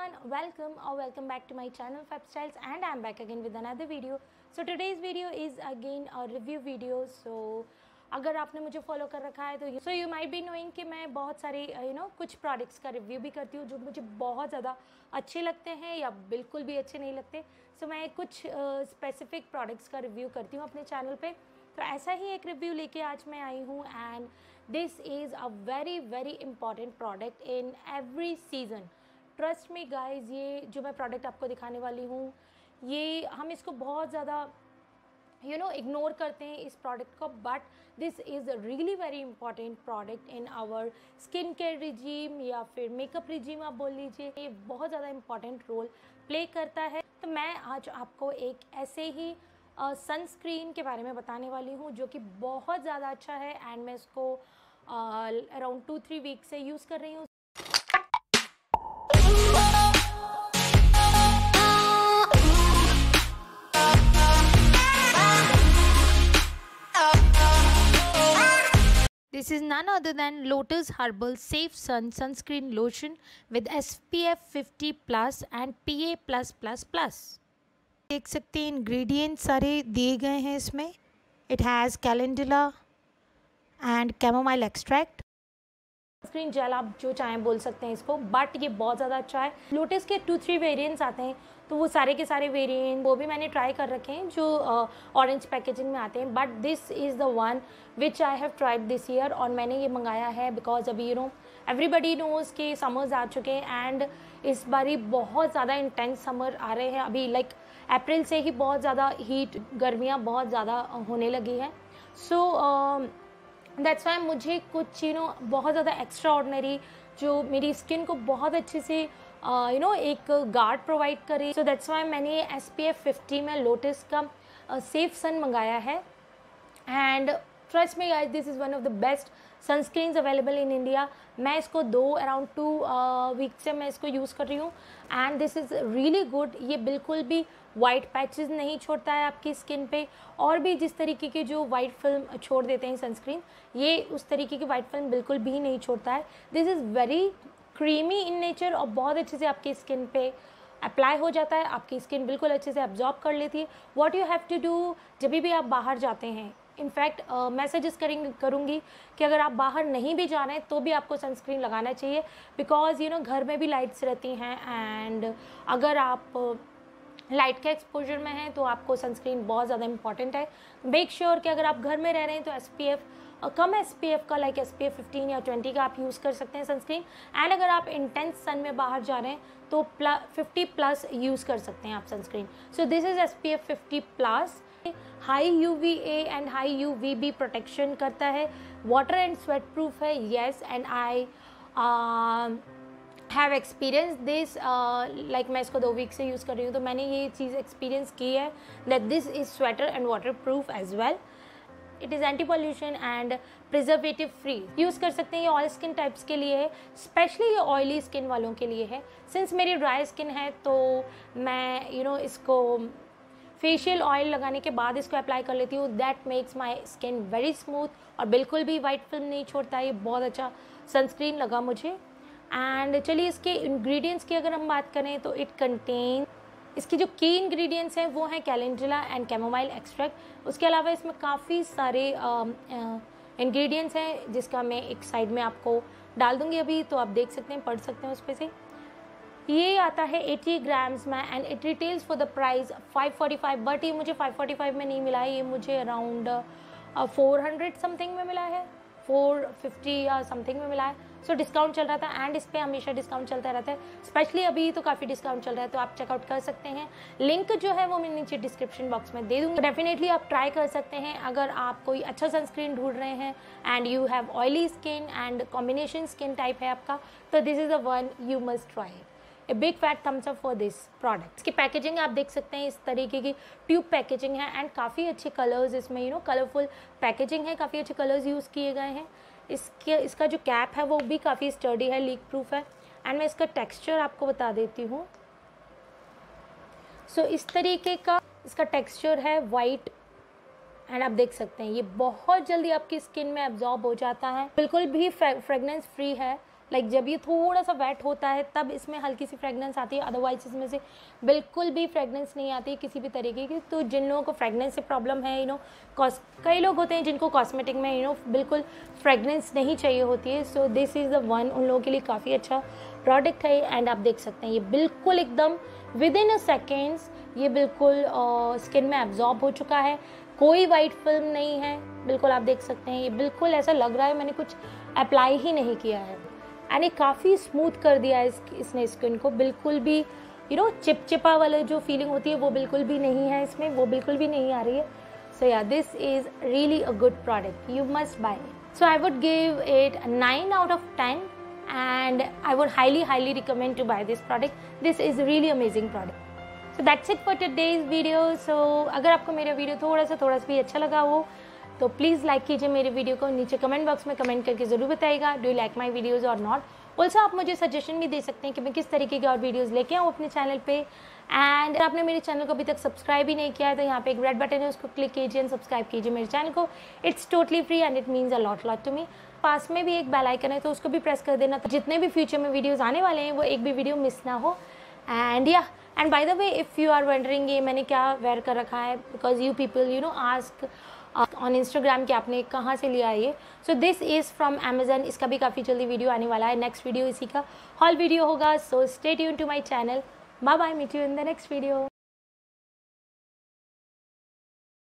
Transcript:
everyone, welcome back to my channel FabStyles, and I'm back again with another video. So today's video is again a review video. So अगर आपने मुझे follow कर रखा है तो you might be knowing कि मैं बहुत सारे कुछ प्रोडक्ट्स का रिव्यू भी करती हूँ जो मुझे बहुत ज़्यादा अच्छे लगते हैं या बिल्कुल भी अच्छे नहीं लगते. सो मैं कुछ स्पेसिफिक प्रोडक्ट्स का रिव्यू करती हूँ अपने चैनल पे. तो ऐसा ही एक रिव्यू लेके आज मैं आई हूँ and this is a very very important product in every season. Trust me guys, ये जो मैं प्रोडक्ट आपको दिखाने वाली हूँ ये हम इसको बहुत ज़्यादा इग्नोर करते हैं इस प्रोडक्ट को, but this is a really very important product in our skin care regime या फिर मेकअप रिजीम आप बोल लीजिए. ये बहुत ज़्यादा इंपॉर्टेंट रोल प्ले करता है. तो मैं आज आपको एक ऐसे ही सनस्क्रीन के बारे में बताने वाली हूँ जो कि बहुत ज़्यादा अच्छा है एंड मैं इसको अराउंड 2-3 वीक से यूज़ कर रही हूँ. This is none other than Lotus Herbal Safe Sun Sunscreen Lotion with SPF 50+ and PA+++. देख सकते हैं इंग्रेडिएंट्स सारे दिए गए हैं इसमें. It has calendula and chamomile extract. Sunscreen gel आप जो चाहें बोल सकते हैं इसको, बट ये बहुत ज़्यादा अच्छा है. लोटस के 2-3 वेरिएंट्स आते हैं तो वो सारे के सारे वेरिएंट वो भी मैंने ट्राई कर रखे हैं जो ऑरेंज पैकेजिंग में आते हैं, but this is the one which I have tried this year. और मैंने ये मंगाया है बिकॉज अभी एवरीबडी नोज़ कि समर्स आ चुके हैं एंड इस बारी बहुत ज़्यादा इंटेंस समर आ रहे हैं. अभी लाइक अप्रैल से ही बहुत ज़्यादा हीट गर्मियाँ बहुत ज़्यादा होने लगी हैं. सो दैट्स वाई मुझे कुछ बहुत ज़्यादा एक्स्ट्रा ऑर्डिनरी जो मेरी स्किन को बहुत अच्छे से एक गार्ड प्रोवाइड करे. सो दैट्स वाई मैंने SPF 50 में लोटस का सेफ सन मंगाया है. And trust me guys, this is one of the best sunscreens available in India. मैं इसको अराउंड 2 वीक से मैं इसको यूज़ कर रही हूँ and this is really good. ये बिल्कुल भी वाइट पैचेस नहीं छोड़ता है आपकी स्किन पे, और भी जिस तरीके की जो वाइट फिल्म छोड़ देते हैं सनस्क्रीन, ये उस तरीके की वाइट फिल्म बिल्कुल भी नहीं छोड़ता है. This is very creamy in nature और बहुत अच्छे से आपकी स्किन पे अप्लाई हो जाता है. आपकी स्किन बिल्कुल अच्छे से एब्जॉर्ब कर लेती है. What you have to do जब भी आप बाहर जाते हैं, इनफैक्ट मैं सजेस्ट करूँगी कि अगर आप बाहर नहीं भी जा रहे हैं तो भी आपको सनस्क्रीन लगाना चाहिए बिकॉज घर में भी लाइट्स रहती हैं एंड अगर आप लाइट के एक्सपोजर में हैं तो आपको सनस्क्रीन बहुत ज़्यादा इंपॉर्टेंट है. मेक श्योर कि अगर आप घर में रह रहे हैं तो कम SPF का लाइक SPF 15 या 20 का आप यूज़ कर सकते हैं सनस्क्रीन. एंड अगर आप इंटेंस सन में बाहर जा रहे हैं तो 50+ यूज़ कर सकते हैं आप sunscreen. So this is SPF 50+. High UVA and high UVB protection करता है. वाटर एंड स्वेट प्रूफ है. Yes, and I have experience this. Like मैं इसको 2 वीक से यूज़ कर रही हूँ तो मैंने ये चीज़ एक्सपीरियंस की है that this is sweater and water proof as well. It is anti pollution and preservative free. Use कर सकते हैं. ये ऑयल स्किन टाइप्स के लिए है, स्पेशली ये ऑयली स्किन वालों के लिए है. सिंस मेरी ड्राई स्किन है तो मैं इसको फेशियल ऑयल लगाने के बाद इसको अप्लाई कर लेती हूँ. That makes my skin very smooth और बिल्कुल भी वाइट फिल्म नहीं छोड़ता है. ये बहुत अच्छा सनस्क्रीन लगा मुझे. एंड चलिए इसके इंग्रेडिएंट्स की अगर हम बात करें तो इट कंटेन, इसकी जो की इंग्रेडिएंट्स हैं वो हैं कैलेंडुला एंड कैमोमाइल एक्सट्रैक्ट. उसके अलावा इसमें काफ़ी सारे इंग्रेडिएंट्स हैं जिसका मैं एक साइड में आपको डाल दूँगी अभी, तो आप देख सकते हैं, पढ़ सकते हैं उस पर से. ये आता है 80 ग्राम्स में and it retails for the price 545, but ये मुझे 545 में नहीं मिला है. ये मुझे अराउंड 400 समथिंग में मिला है, 450 या समथिंग में मिला है. सो डिस्काउंट चल रहा था एंड इस पर हमेशा डिस्काउंट चलता रहता है. स्पेशली अभी तो काफ़ी डिस्काउंट चल रहा है तो आप चेकआउट कर सकते हैं. लिंक जो है वो मैं नीचे डिस्क्रिप्शन बॉक्स में दे दूँगी. डेफिनेटली आप ट्राई कर सकते हैं अगर आप कोई अच्छा सनस्क्रीन ढूंढ रहे हैं and you have oily skin and combination skin type है आपका, तो this is the one you must try. A big fat thumbs up for this product. इसकी पैकेजिंग आप देख सकते हैं, इस तरीके की ट्यूब पैकेजिंग है एंड काफ़ी अच्छे कलर्स इसमें कलरफुल पैकेजिंग है. काफ़ी अच्छे कलर्स यूज़ किए गए हैं. इसका जो कैप है वो भी काफ़ी स्टर्डी है, लीक प्रूफ है. एंड मैं इसका टेक्सचर आपको बता देती हूँ. सो इस तरीके का इसका टेक्सचर है, वाइट, एंड आप देख सकते हैं ये बहुत जल्दी आपकी स्किन में एब्जॉर्ब हो जाता है. बिल्कुल भी फ्रेगनेंस फ्री है. लाइक जब ये थोड़ा सा वेट होता है तब इसमें हल्की सी फ्रेगनेंस आती है, अदरवाइज इसमें से बिल्कुल भी फ्रेगनेंस नहीं आती है किसी भी तरीके की। तो जिन लोगों को फ्रेगनेंस से प्रॉब्लम है कई लोग होते हैं जिनको कॉस्मेटिक में बिल्कुल फ्रेगनेंस नहीं चाहिए होती है, so this is the one, उन लोगों के लिए काफ़ी अच्छा प्रोडक्ट है। एंड आप देख सकते हैं ये बिल्कुल एकदम विद इन अ सेकेंड्स ये बिल्कुल स्किन में एब्जॉर्ब हो चुका है, कोई वाइट फिल्म नहीं है, बिल्कुल आप देख सकते हैं ये बिल्कुल ऐसा लग रहा है मैंने कुछ अप्लाई ही नहीं किया है। एंड ये काफ़ी स्मूथ कर दिया है इसने स्किन को, बिल्कुल भी चिपचिपा वाला जो फीलिंग होती है वो बिल्कुल भी नहीं है इसमें, वो बिल्कुल भी नहीं आ रही है। So yeah this is really a good product, you must buy it. So I would give it 9 out of 10 and I would highly recommend to buy this product. This is a really amazing product. So that's it for today's video. So अगर आपको मेरा video थोड़ा सा भी अच्छा लगा हो तो प्लीज़ लाइक कीजिए मेरे वीडियो को, नीचे कमेंट बॉक्स में कमेंट करके ज़रूर बताइएगा do you like my videos और नॉट। ऑल्सो आप मुझे सजेशन भी दे सकते हैं कि मैं किस तरीके के और वीडियोज़ लेके आऊँ अपने चैनल पे। एंड आपने मेरे चैनल को अभी तक सब्सक्राइब ही नहीं किया है तो यहाँ पे एक रेड बटन है, उसको क्लिक कीजिए एंड सब्सक्राइब कीजिए मेरे चैनल को। It's totally free and it means a lot to me. पास में भी एक बेल आइकन है तो उसको भी प्रेस कर देना, तो जितने भी फ्यूचर में वीडियोज़ आने वाले हैं वो एक भी वीडियो मिस ना हो। And by the way if you are wondering ये मैंने क्या वेयर कर रखा है, because you people ask on Instagram कि आपने कहाँ से लिया है ये। So this is from Amazon. इसका भी काफ़ी जल्दी वीडियो आने वाला है, नेक्स्ट वीडियो इसी का हॉल वीडियो होगा। So stay tune to my channel. Bye bye, meet you in the next video.